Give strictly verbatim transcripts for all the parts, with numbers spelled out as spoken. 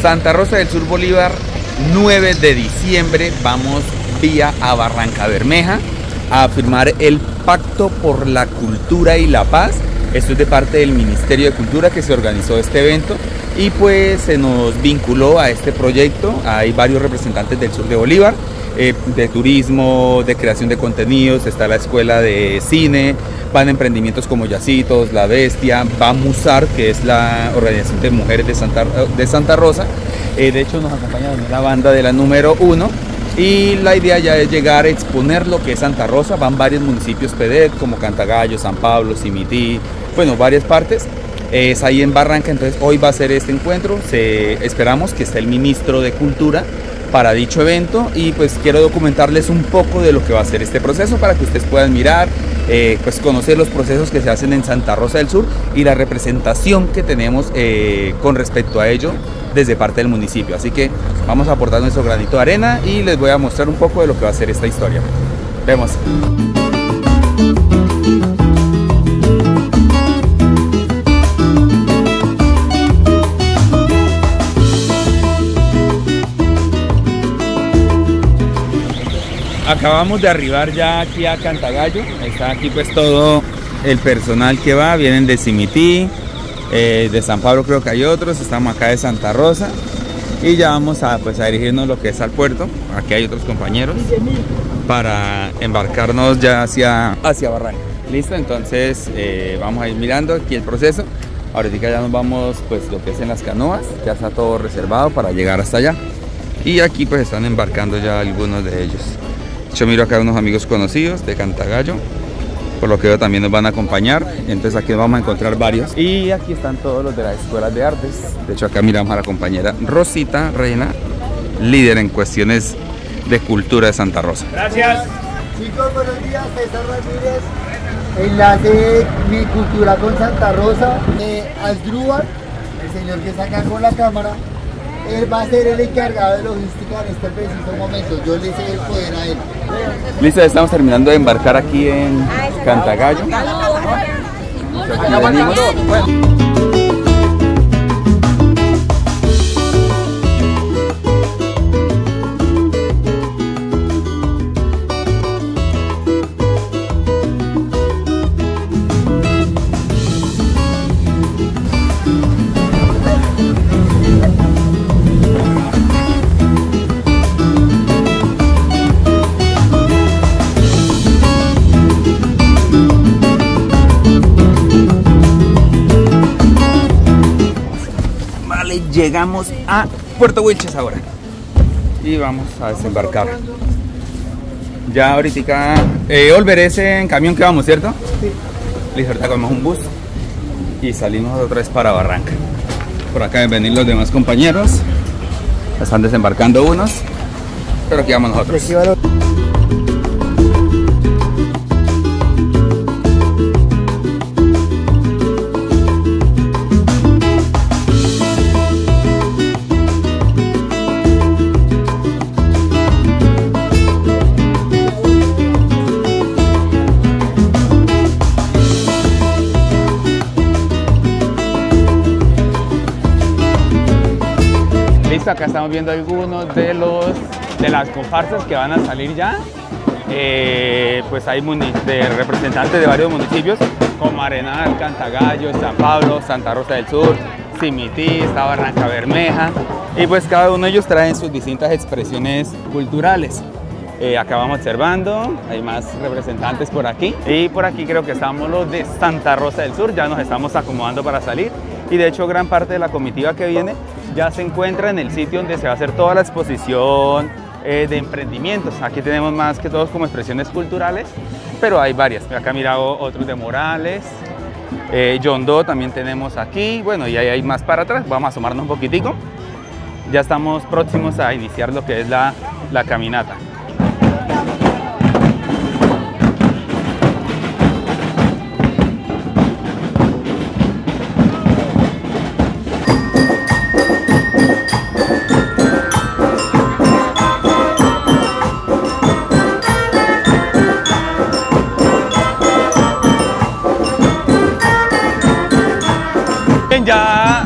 Santa Rosa del Sur Bolívar, nueve de diciembre, vamos vía a Barrancabermeja a firmar el Pacto por la Cultura y la Paz. Esto es de parte del Ministerio de Cultura que se organizó este evento y pues se nos vinculó a este proyecto. Hay varios representantes del sur de Bolívar, eh, de turismo, de creación de contenidos, está la escuela de cine, van emprendimientos como Yacitos, La Bestia, va Musar, que es la organización de mujeres de Santa, de Santa Rosa. Eh, de hecho nos acompaña la banda de la número uno. Y la idea ya es llegar a exponer lo que es Santa Rosa. Van varios municipios P D E T como Cantagallo, San Pablo, Simití, bueno, varias partes. Es ahí en Barranca, entonces hoy va a ser este encuentro. Se, esperamos que esté el ministro de Cultura para dicho evento y pues quiero documentarles un poco de lo que va a ser este proceso para que ustedes puedan mirar, eh, pues conocer los procesos que se hacen en Santa Rosa del Sur y la representación que tenemos eh, con respecto a ello desde parte del municipio. Así que vamos a aportar nuestro granito de arena y les voy a mostrar un poco de lo que va a ser esta historia. Vemos. Acabamos de arribar ya aquí a Cantagallo. Está aquí pues todo el personal que va, vienen de Simití, eh, de San Pablo creo que hay otros, estamos acá de Santa Rosa y ya vamos a, pues, a dirigirnos lo que es al puerto. Aquí hay otros compañeros para embarcarnos ya hacia, hacia Barranca. Listo, entonces eh, vamos a ir mirando aquí el proceso. Ahorita ya nos vamos pues lo que es en las canoas, ya está todo reservado para llegar hasta allá y aquí pues están embarcando ya algunos de ellos. Yo miro acá unos amigos conocidos de Cantagallo, por lo que veo también nos van a acompañar, entonces aquí vamos a encontrar varios. Y aquí están todos los de las escuelas de artes. De hecho acá miramos a la compañera Rosita Reina, líder en cuestiones de cultura de Santa Rosa. Gracias. Chicos, buenos días, César Ramírez, enlace Mi Cultura con Santa Rosa. Eh, Asdrúbal, el señor que está acá con la cámara, él va a ser el encargado de logística en este preciso momento. Yo le sé el poder a él. Listo, estamos terminando de embarcar aquí en Cantagallo. Aquí venimos. Llegamos a Puerto Wilches ahora y vamos a desembarcar. Ya ahorita eh, volveré en camión que vamos, ¿cierto? Sí. Listo, ahorita comemos un bus y salimos otra vez para Barranca. Por acá deben venir los demás compañeros. Están desembarcando unos, pero aquí vamos nosotros. Acá estamos viendo algunos de los de las comparsas que van a salir ya. Eh, pues hay de representantes de varios municipios como Arenal, Cantagallo, San Pablo, Santa Rosa del Sur, Simití, está Barrancabermeja y pues cada uno de ellos traen sus distintas expresiones culturales. Eh, acá vamos observando, hay más representantes por aquí y por aquí creo que estamos los de Santa Rosa del Sur, ya nos estamos acomodando para salir y de hecho gran parte de la comitiva que viene ya se encuentra en el sitio donde se va a hacer toda la exposición eh, de emprendimientos. Aquí tenemos más que todos como expresiones culturales, pero hay varias. Acá mira otros de Morales, eh, John Doe también tenemos aquí, bueno, y ahí hay más para atrás. Vamos a asomarnos un poquitico. Ya estamos próximos a iniciar lo que es la, la caminata.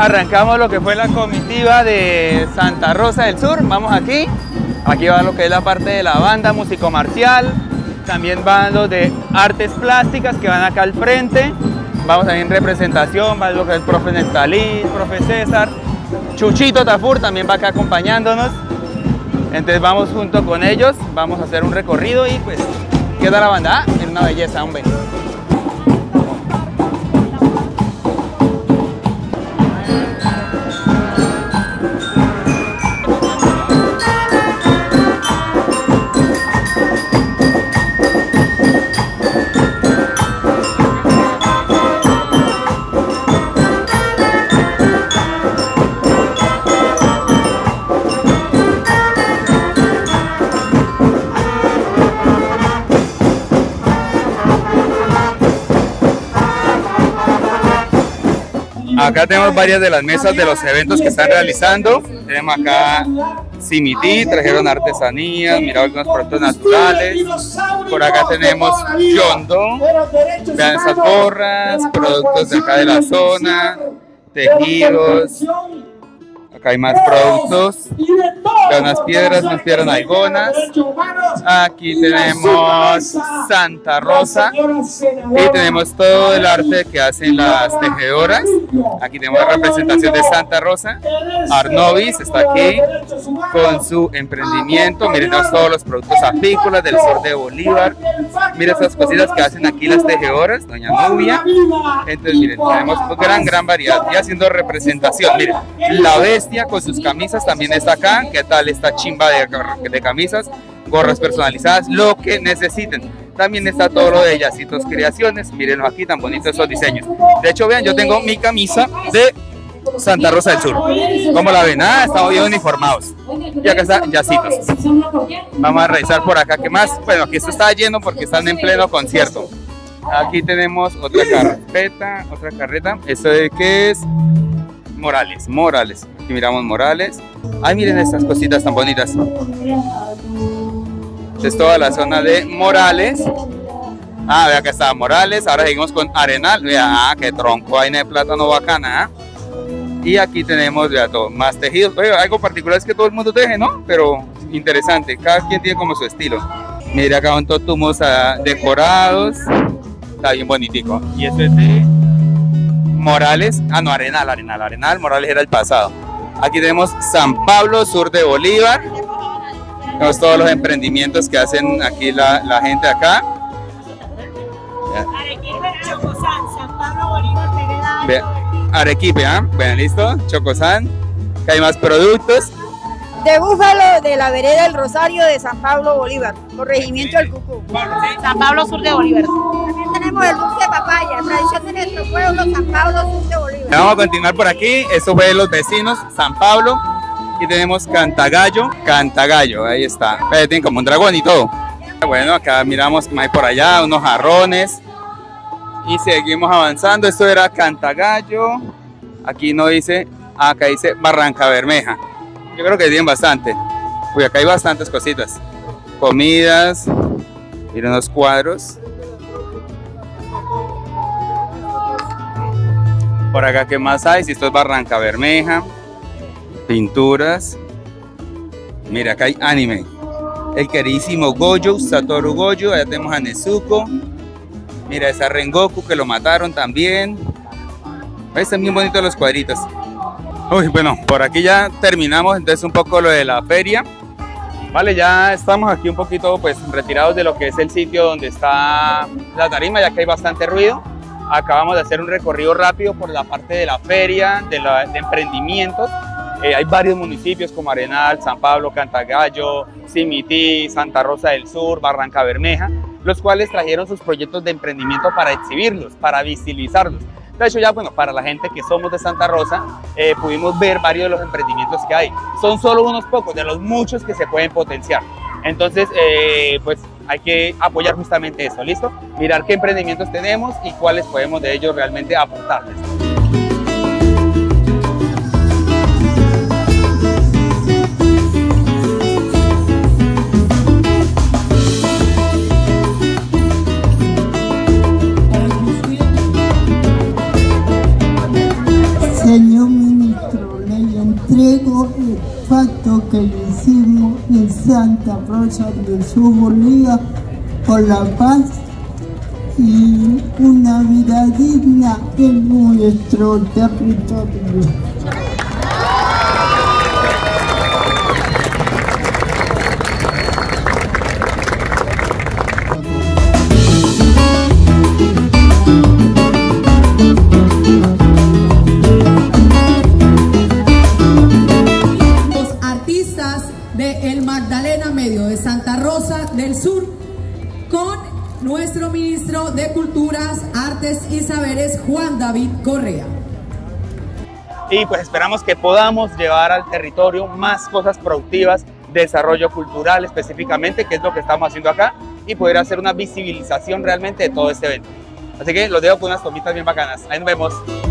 arrancamos lo que fue la comitiva de Santa Rosa del Sur. Vamos aquí. Aquí va lo que es la parte de la banda músico-marcial. También van los de artes plásticas que van acá al frente. Vamos a ir en representación, va lo que es el profe Neftalí, profe César. Chuchito Tafur también va acá acompañándonos. Entonces vamos junto con ellos, vamos a hacer un recorrido y pues queda la banda. Ah, es una belleza, hombre. Acá tenemos varias de las mesas de los eventos que están realizando. Tenemos acá Simití, trajeron artesanías, mira algunos productos naturales. Por acá tenemos Yondo, vean esas gorras, productos de acá de la zona, tejidos. Acá hay más productos, vean unas piedras, unas piedras nalgonas. Aquí tenemos Santa Rosa y tenemos todo el arte que hacen las tejedoras. Aquí tenemos la representación de Santa Rosa. Arnovis está aquí con su emprendimiento. Miren todos los productos apícolas del sur de Bolívar. Miren esas cositas que hacen aquí las tejedoras, doña Nubia. Entonces miren, tenemos gran, gran variedad y haciendo representación. Miren, la bestia con sus camisas también está acá. ¿Qué tal esta chimba de, de camisas? Gorras personalizadas, lo que necesiten. También está todo lo de Yacitos Creaciones. Mírenlo aquí, tan bonitos esos diseños. De hecho, vean, yo tengo mi camisa de Santa Rosa del Sur. ¿Cómo la ven? Ah, estamos bien uniformados. Y acá está Yacitos. Vamos a revisar por acá qué más. Bueno, aquí esto está lleno porque están en pleno concierto. Aquí tenemos otra carpeta, otra carreta. ¿Esto de qué es? Morales, Morales. Aquí miramos Morales. Ay, miren estas cositas tan bonitas. Esta es toda la zona de Morales. Ah, vea que está Morales. Ahora seguimos con Arenal. Vea, ah, qué tronco, vaina de plátano bacana. ¿eh? Y aquí tenemos, vea, todo, más tejidos. Oye, algo particular es que todo el mundo teje, ¿no? Pero interesante, cada quien tiene como su estilo. Mira acá un totumos uh, decorados. Está bien bonitico. Y esto es de Morales. Ah, no, Arenal, Arenal, Arenal. Morales era el pasado. Aquí tenemos San Pablo, sur de Bolívar. Tenemos todos los emprendimientos que hacen aquí la, la gente acá. Arequipe, Chocosán, San Pablo, Bolívar, Pereira. Arequipe, ¿ah? ¿eh? Bueno, listo. Chocosán. Que hay más productos. De Búfalo, de la vereda del Rosario, de San Pablo, Bolívar. Corregimiento del Cucú. San Pablo, sur de Bolívar. También tenemos el dulce de papaya, tradición de nuestro pueblo, San Pablo, sur de Bolívar. Vamos a continuar por aquí. Esto fue de los vecinos, San Pablo. Aquí tenemos Cantagallo, Cantagallo, ahí está. Eh, tiene como un dragón y todo. Bueno, acá miramos que hay por allá unos jarrones. Y seguimos avanzando. Esto era Cantagallo. Aquí no dice, acá dice Barranca Bermeja. Yo creo que tienen bastante. Uy, acá hay bastantes cositas. Comidas. Miren los cuadros. Por acá, ¿qué más hay? Si esto es Barranca Bermeja. Pinturas. Mira, acá hay anime. El queridísimo Gojo, Satoru Gojo. Allá tenemos a Nezuko. Mira, esa Rengoku que lo mataron también. Están bien bonitos los cuadritos. Uy, bueno, por aquí ya terminamos entonces un poco lo de la feria. Vale, ya estamos aquí un poquito pues retirados de lo que es el sitio donde está la tarima, ya que hay bastante ruido. Acabamos de hacer un recorrido rápido por la parte de la feria, de, la, de emprendimientos. Eh, hay varios municipios como Arenal, San Pablo, Cantagallo, Simití, Santa Rosa del Sur, Barranca Bermeja, los cuales trajeron sus proyectos de emprendimiento para exhibirlos, para visibilizarlos. De hecho, ya bueno, para la gente que somos de Santa Rosa, eh, pudimos ver varios de los emprendimientos que hay. Son solo unos pocos de los muchos que se pueden potenciar. Entonces, eh, pues hay que apoyar justamente eso, ¿listo? Mirar qué emprendimientos tenemos y cuáles podemos de ellos realmente aportarles. Señor pacto que le hicimos en Santa Rosa del Sur, Bolívar, por la paz y una vida digna en nuestro territorio. De El Magdalena Medio de Santa Rosa del Sur, con nuestro ministro de Culturas, Artes y Saberes, Juan David Correa. Y pues esperamos que podamos llevar al territorio más cosas productivas, desarrollo cultural específicamente, que es lo que estamos haciendo acá, y poder hacer una visibilización realmente de todo este evento. Así que los dejo con unas tomitas bien bacanas. Ahí nos vemos.